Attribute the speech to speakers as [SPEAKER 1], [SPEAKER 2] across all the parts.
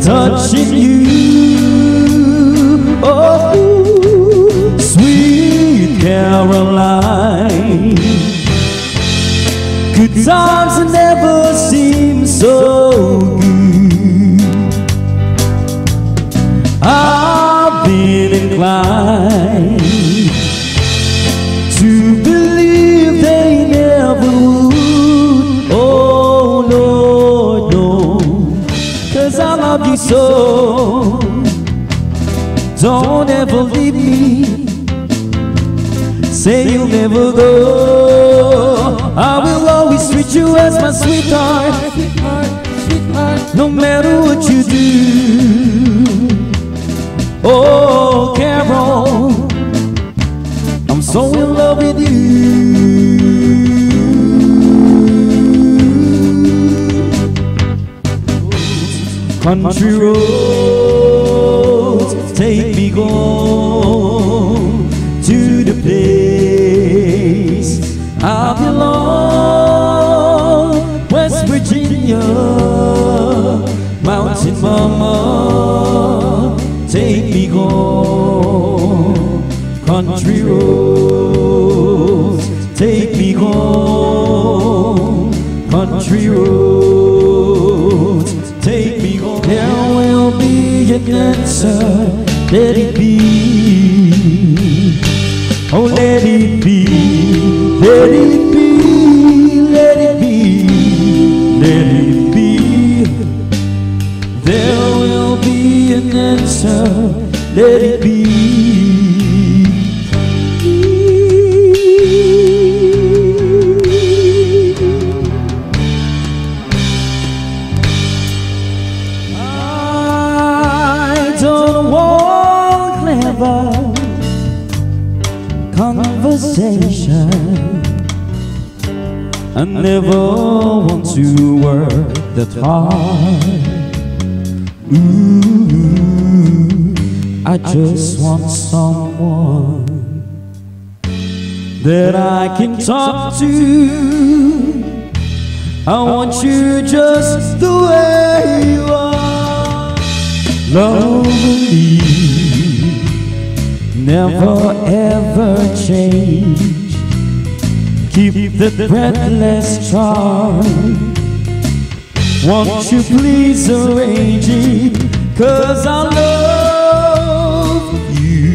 [SPEAKER 1] touching you. Oh, sweet Caroline, good times never seem so good. I've been inclined to believe they never would. Oh Lord, no, 'cause I love you so. Don't ever leave me, say you'll never go. I will always treat you as my sweetheart, no matter what you do. Oh, Carol, I'm so in love with you. Country roads, take me home to the place I belong. West Virginia, Mountain Mama, take me home. Country roads, take me home. Country roads, take me home. There will be an answer, let it be. Oh, let it be, let it be, let it be, let it be. There will be an answer, let it be. I don't want clever conversation, I never want to work that hard. Ooh, I just want someone that I can talk to. I want you just the way you are. Lonely, never ever change. Keep the breathless charm. Won't you please arrange it? 'Cause I love you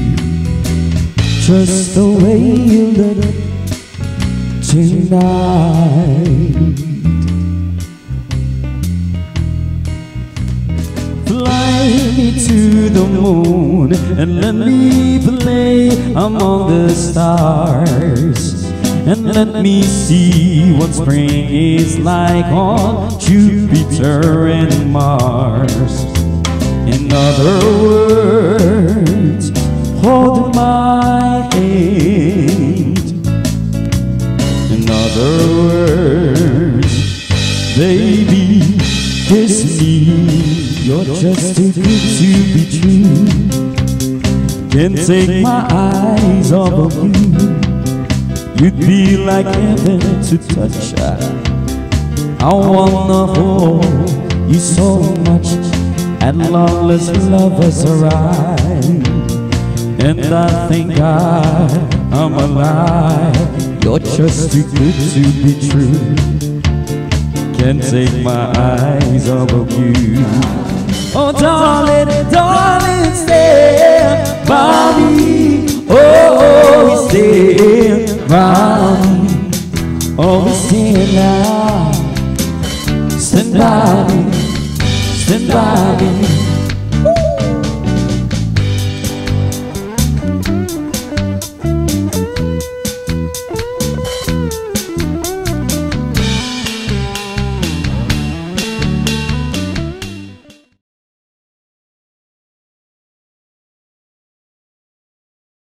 [SPEAKER 1] just the way you look tonight. Fly me to the moon and let me play among the stars, and let me see what spring is like on Jupiter and Mars. In other words, hold my hand. In other words, baby, kiss me. You're just too good to be true. Can't take my eyes off of you. You'd be like heaven to touch. I wanna hold you so much, at long as lovers arrive. And I think I'm alive. You're just too good to be true. Can't take my eyes off of you. Oh darling, darling, stand by me. Oh, stand by me. Oh, stand now. Stand by me. Stand by me.